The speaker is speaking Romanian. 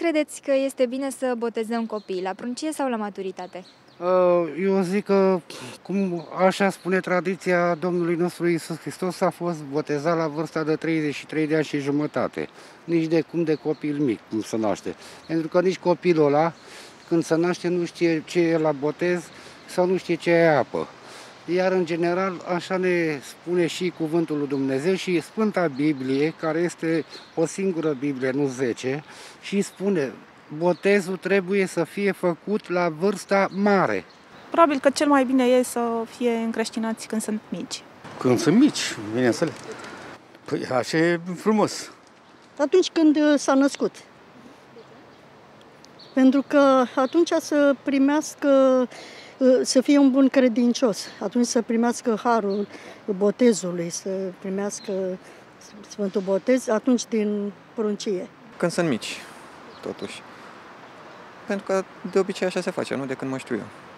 credeți că este bine să botezăm copiii, la pruncie sau la maturitate? Eu zic că, cum așa spune tradiția Domnului nostru Iisus Hristos, a fost botezat la vârsta de 33 de ani și jumătate. Nici de cum de copil mic, cum se naște. Pentru că nici copilul ăla, când se naște, nu știe ce e la botez sau nu știe ce e apă. Iar, în general, așa ne spune și Cuvântul lui Dumnezeu și Sfânta Biblie, care este o singură Biblie, nu 10, și spune: botezul trebuie să fie făcut la vârsta mare. Probabil că cel mai bine e să fie încreștinați când sunt mici. Când sunt mici, bineînțeles. Păi așa e frumos. Atunci când s-a născut. Pentru că atunci să primească, să fie un bun credincios, atunci să primească harul botezului, să primească Sfântul Botez, atunci din pruncie. Când sunt mici, totuși. Pentru că de obicei așa se face, nu de când mă știu eu.